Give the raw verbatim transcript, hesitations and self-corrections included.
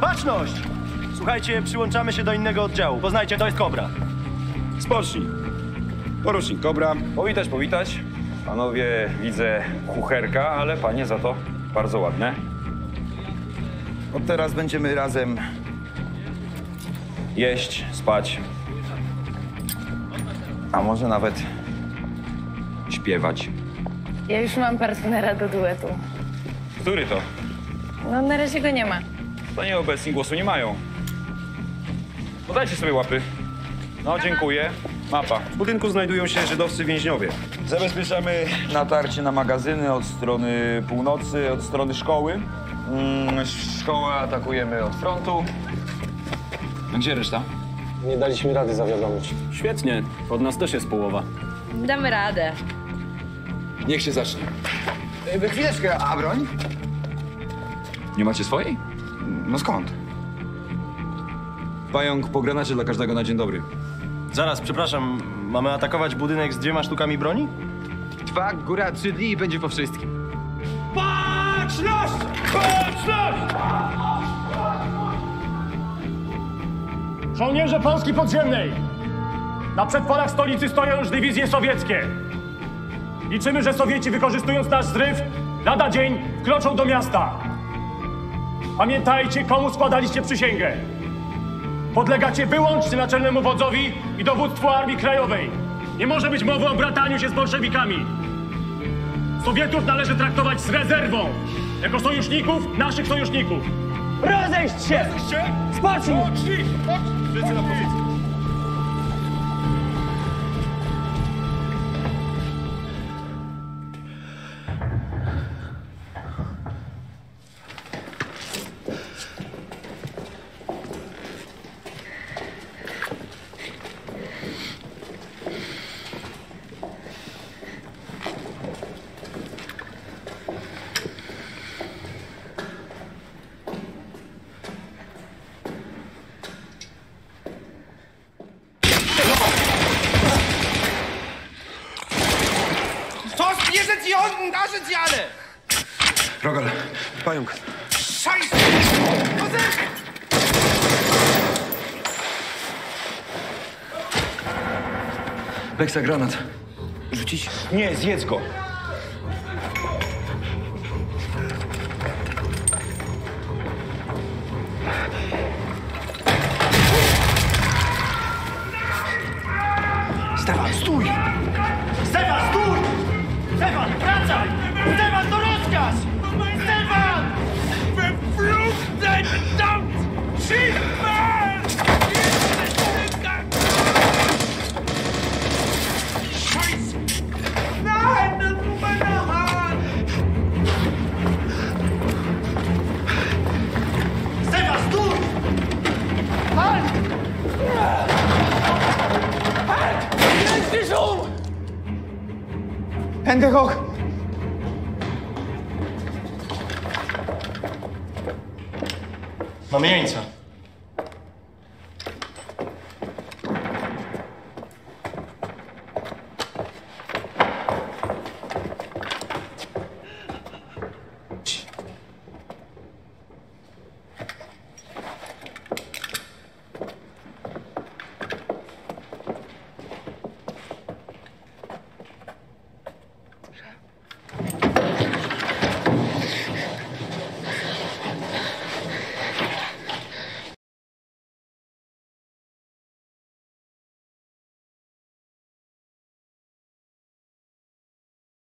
Baczność! Słuchajcie, przyłączamy się do innego oddziału. Poznajcie, to jest Kobra. Spocznij. Porucznik Kobra. Powitać, powitać. Panowie, widzę kucherka, ale panie za to bardzo ładne. Od teraz będziemy razem Jeść, spać. A może nawet śpiewać. Ja już mam partnera do duetu. Który to? No na razie go nie ma. To nieobecni głosu nie mają. Podajcie sobie łapy. No, dziękuję. Mapa. W budynku znajdują się żydowscy więźniowie. Zabezpieczamy natarcie na magazyny od strony północy, od strony szkoły. Mm, szkołę atakujemy od frontu. A gdzie reszta? Nie daliśmy rady zawiadomić. Świetnie, od nas też jest połowa. Damy radę. Niech się zacznie. E, chwileczkę, a broń? Nie macie swojej? No skąd? Pająk po granacie dla każdego na dzień dobry. Zaraz, przepraszam, mamy atakować budynek z dwiema sztukami broni? Dwa, góra trzy dni i będzie po wszystkim. Baczność! Baczność! Żołnierze Polski Podziemnej! Na przedpolach stolicy stoją już dywizje sowieckie. Liczymy, że Sowieci, wykorzystując nasz zryw, lada dzień wkroczą do miasta. Pamiętajcie, komu składaliście przysięgę. Podlegacie wyłącznie naczelnemu wodzowi i dowództwu Armii Krajowej. Nie może być mowy o brataniu się z bolszewikami. Sowietów należy traktować z rezerwą, jako sojuszników, naszych sojuszników. Rozejść się! Spocznij! Wszyscy na pozycję. Was, ihr sitzt hier unten, da sind sie alle! Rogal, pająk. Scheiße! Was ist? Leksa granat. Rzucić? Nie, zjedz go. Stefan, stój! Stefan, stój! Stefan, wracaj! Stefan, to rozkaz! Stefan! Verflucht, verdammt! Schieß mal! Scheiße! Nein, das ist meine Hand! Stefan, stój! Halt! Halt! Dręcz dich um! Hände hoch! Mamy jeńca.